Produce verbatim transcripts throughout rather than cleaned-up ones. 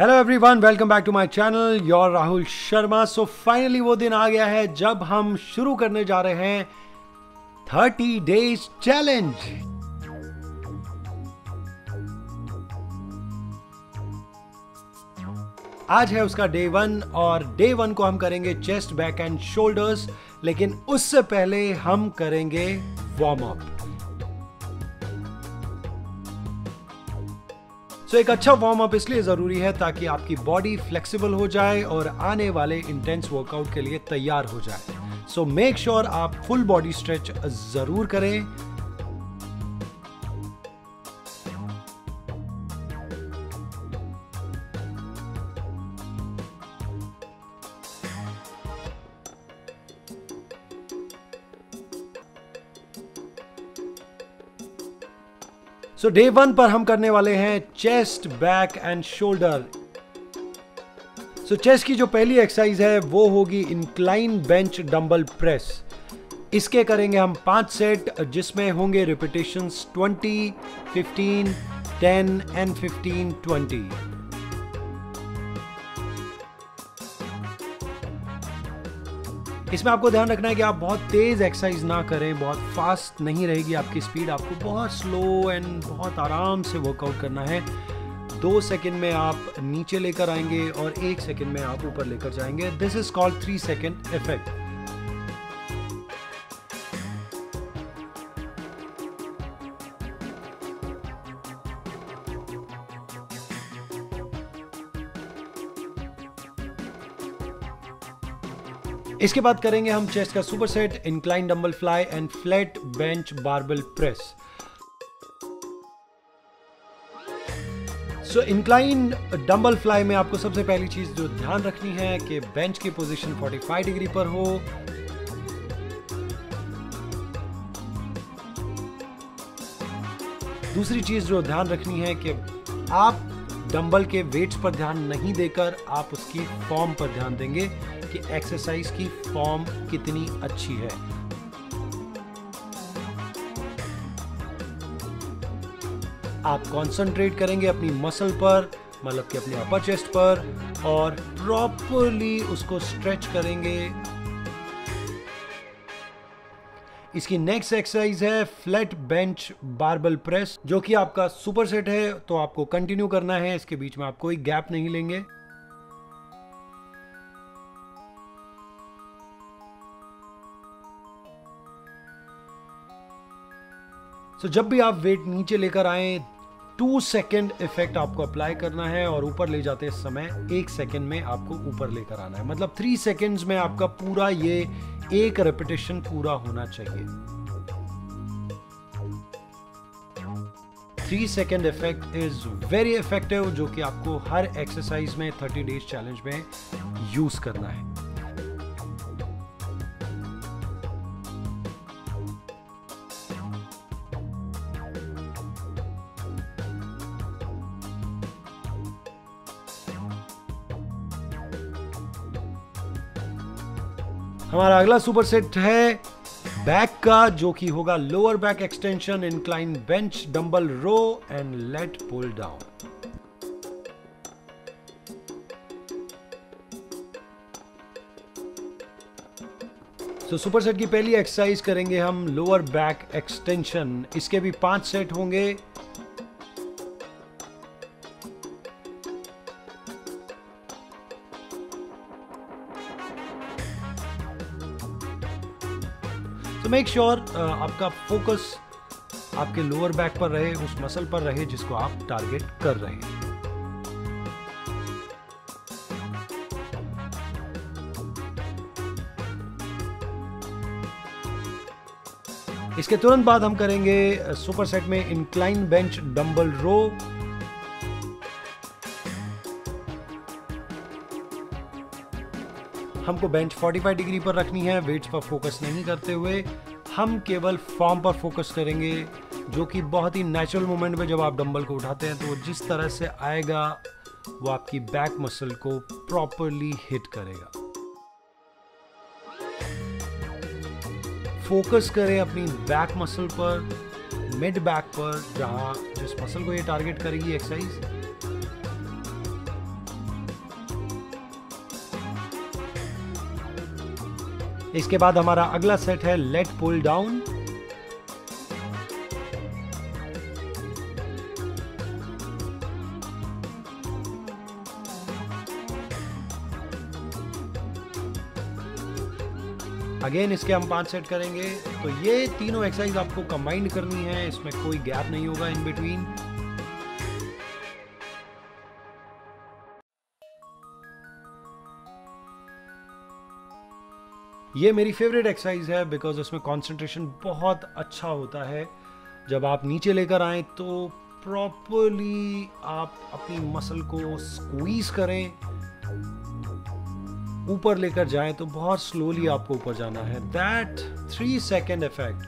Hello everyone, welcome back to my channel your Rahul Sharma. So finally वो दिन आ गया है जब हम शुरू करने जा रहे हैं थर्टी डेज चैलेंज। आज है उसका डे वन और डे वन को हम करेंगे चेस्ट, बैक एंड शोल्डर्स, लेकिन उससे पहले हम करेंगे वार्म अप। तो एक अच्छा वार्म अप इसलिए जरूरी है ताकि आपकी बॉडी फ्लेक्सिबल हो जाए और आने वाले इंटेंस वर्कआउट के लिए तैयार हो जाए। सो मेक श्योर आप फुल बॉडी स्ट्रेच जरूर करें। सो डे वन पर हम करने वाले हैं chest, back and shoulder. So chest की जो पहली एक्सरसाइज है वो होगी इंक्लाइन बेंच डंबल प्रेस। इसके करेंगे हम पांच सेट जिसमें होंगे repetitions twenty, fifteen, ten and fifteen, twenty. इसमें आपको ध्यान रखना है कि आप बहुत तेज एक्सरसाइज ना करें, बहुत फास्ट नहीं रहेगी आपकी स्पीड, आपको बहुत स्लो एंड बहुत आराम से वर्कआउट करना है। दो सेकंड में आप नीचे लेकर आएंगे और एक सेकंड में आप ऊपर लेकर जाएंगे। This is called three second effect. इसके बाद करेंगे हम चेस्ट का super set, incline dumbbell fly and flat bench barbell press. So incline dumbbell fly में आपको सबसे पहली चीज जो ध्यान रखनी है कि बेंच की पोजीशन पैंतालीस डिग्री पर हो। दूसरी चीज जो ध्यान रखनी है कि आप डंबल के वेट्स पर ध्यान नहीं देकर आप उसकी फॉर्म पर ध्यान देंगे कि एक्सरसाइज की फॉर्म कितनी अच्छी है। आप कंसंट्रेट करेंगे अपनी मसल पर, मतलब कि अपने अपर चेस्ट पर, और प्रॉपरली उसको स्ट्रेच करेंगे। इसकी नेक्स्ट एक्सरसाइज है फ्लैट बेंच बारबेल प्रेस, जो कि आपका सुपर सेट है, तो आपको कंटिन्यू करना है। इसके बीच में आप कोई गैप नहीं लेंगे। तो so, जब भी आप वेट नीचे लेकर आए, टू सेकेंड इफेक्ट आपको अप्लाई करना है और ऊपर ले जाते समय एक सेकेंड में आपको ऊपर लेकर आना है। मतलब थ्री सेकेंड्स में आपका पूरा ये एक रेपिटेशन पूरा होना चाहिए। Three second effect is very effective, जो कि आपको हर एक्सरसाइज में थर्टी डेज चैलेंज में यूज करना है। हमारा अगला सुपर सेट है बैक का, जो कि होगा lower back extension, incline bench dumbbell row and lat pull down. तो सुपर सेट की पहली एक्सरसाइज करेंगे हम लोअर बैक एक्सटेंशन। इसके भी पांच सेट होंगे। तो मेक श्योर आपका फोकस आपके लोअर बैक पर रहे, उस मसल पर रहे जिसको आप टारगेट कर रहे हैं। इसके तुरंत बाद हम करेंगे सुपर सेट में इंक्लाइन बेंच डंबल रो। हमको बेंच पैंतालीस डिग्री पर रखनी है, वेट्स पर फोकस नहीं करते हुए हम केवल फॉर्म पर फोकस करेंगे, जो कि बहुत ही नेचुरल मोमेंट में जब आप डंबल को उठाते हैं तो वो जिस तरह से आएगा वो आपकी बैक मसल को प्रॉपरली हिट करेगा। फोकस करें अपनी बैक मसल पर, मिड बैक पर, जहां जिस मसल को ये टारगेट करेगी एक्सरसाइज। इसके बाद हमारा अगला सेट है लेट पुल डाउन। अगेन इसके हम पांच सेट करेंगे। तो ये तीनों एक्सरसाइज आपको कंबाइन करनी है, इसमें कोई गैप नहीं होगा इन बिटवीन। ये मेरी फेवरेट एक्सरसाइज है बिकॉज उसमें कंसंट्रेशन बहुत अच्छा होता है। जब आप नीचे लेकर आए तो प्रॉपरली आप अपनी मसल को स्क्वीज करें, ऊपर लेकर जाएं तो बहुत स्लोली आपको ऊपर जाना है। That three second effect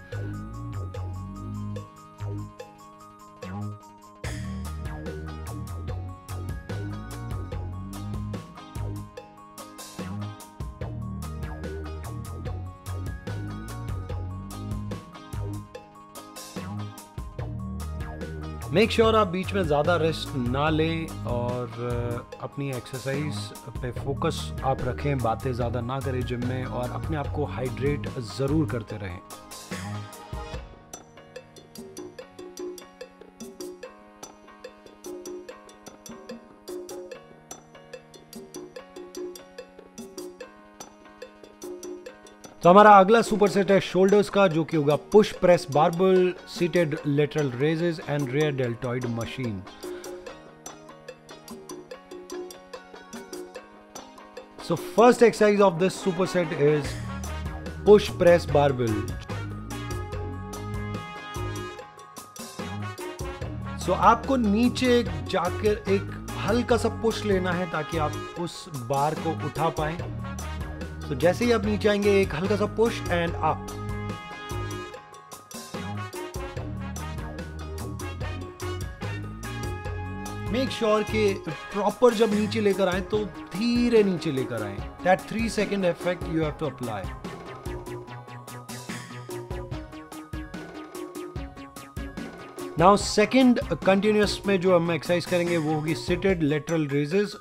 make sure आप बीच में ज़्यादा रेस्ट ना लें और अपनी एक्सरसाइज पे फोकस आप रखें, बातें ज़्यादा ना करें जिम में, और अपने आप को हाइड्रेट ज़रूर करते रहें। तो हमारा अगला सुपर सेट है शोल्डर्स का, जो कि होगा push press barbell seated lateral raises and rear deltoid machine. So first exercise of this super set is push press barbell. So आपको नीचे जाकर एक हल्का सा पुश लेना है ताकि आप उस बार को उठा पाएं। तो जैसे ही आप नीचे आएंगे एक हल्का सा push and up. Make sure कि प्रॉपर जब नीचे लेकर आए तो धीरे नीचे लेकर आए। That three second effect you have to apply. Now second continuous में जो हम एक्सरसाइज करेंगे वो होगी seated lateral raises.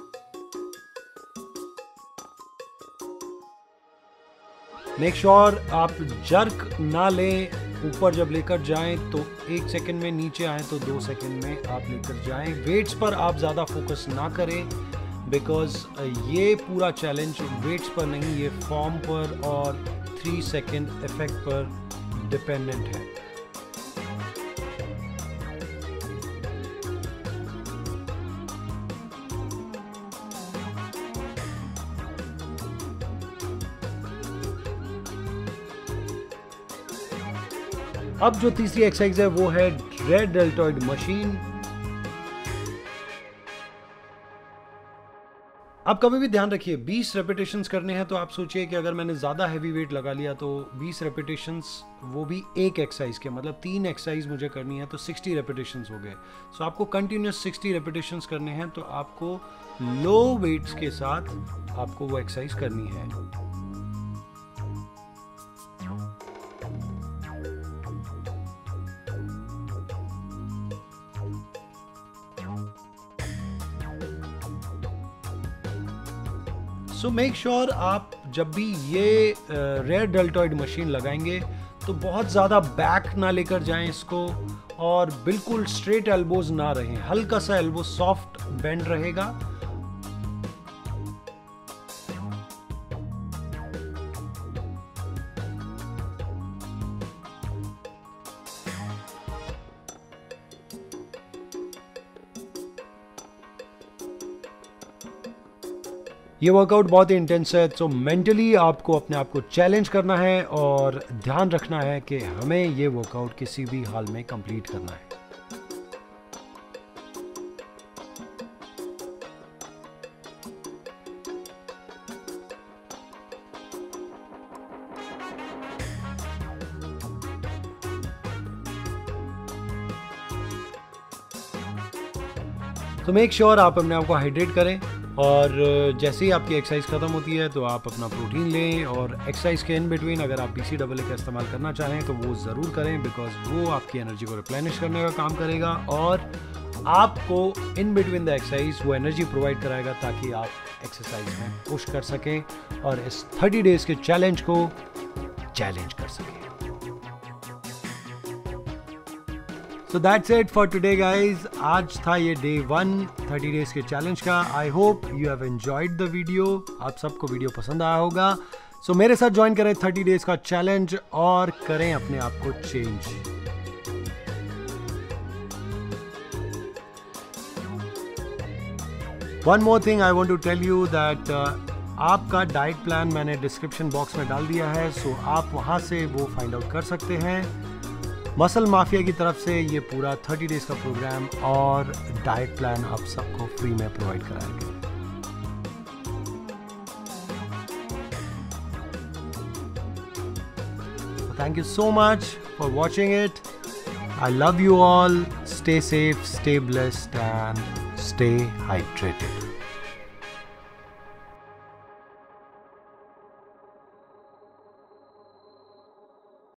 Make sure आप जर्क ना लें, ऊपर जब लेकर जाएं तो एक सेकंड में, नीचे आए तो दो सेकंड में आप लेकर जाएं। वेट्स पर आप ज़्यादा फोकस ना करें बिकॉज ये पूरा चैलेंज वेट्स पर नहीं, ये फॉर्म पर और थ्री सेकंड इफेक्ट पर डिपेंडेंट है। अब जो तीसरी एक्सरसाइज है वो है रेयर डेल्टॉइड मशीन। आप कभी भी ध्यान रखिए बीस रेपिटेशंस करने हैं, तो आप सोचिए कि अगर मैंने ज़्यादा हैवी वेट लगा लिया तो बीस रेपिटेशंस, वो भी एक एक्सरसाइज के, मतलब तीन एक्सरसाइज मुझे करनी है तो साठ रेपिटेशंस हो गए। सो आपको कंटिन्यूस साठ रेपिटेशंस करने हैं, तो आपको लो वेट्स के साथ आपको वो एक्सरसाइज करनी है। सो मेक श्योर आप जब भी ये रेयर डेल्टॉइड मशीन लगाएंगे तो बहुत ज़्यादा बैक ना लेकर जाएं इसको, और बिल्कुल स्ट्रेट एल्बोज ना रहें, हल्का सा एल्बो सॉफ्ट बेंड रहेगा। ये वर्कआउट बहुत ही इंटेंस है, तो मेंटली आपको अपने आप को चैलेंज करना है और ध्यान रखना है कि हमें ये वर्कआउट किसी भी हाल में कंप्लीट करना है। तो मेक श्योर आप अपने आप को हाइड्रेट करें, और जैसे ही आपकी एक्सरसाइज ख़त्म होती है तो आप अपना प्रोटीन लें, और एक्सरसाइज के इन बिटवीन अगर आप बी सी डबल ए का इस्तेमाल करना चाहें तो वो ज़रूर करें बिकॉज वो आपकी एनर्जी को रिप्लेनिश करने का काम करेगा और आपको इन बिटवीन द एक्सरसाइज वो एनर्जी प्रोवाइड कराएगा ताकि आप एक्सरसाइज में पुश कर सकें और इस थर्टी डेज के चैलेंज को चैलेंज कर सकें। So that's it for today guys. आज था ये डे वन थर्टी डेज के चैलेंज का। I hope you have enjoyed the video. आप सबको वीडियो पसंद आया होगा। सो so, मेरे साथ ज्वाइन करें थर्टी डेज का चैलेंज और करें अपने आप को change. One more thing I want to tell you that आपका डाइट प्लान मैंने डिस्क्रिप्शन बॉक्स में डाल दिया है। सो so, आप वहाँ से वो फाइंड आउट कर सकते हैं। मसल माफिया की तरफ से ये पूरा थर्टी डेज का प्रोग्राम और डाइट प्लान आप सबको फ्री में प्रोवाइड कराएंगे। Thank you so much for watching it. I love you all. Stay safe, stay blessed, and stay hydrated.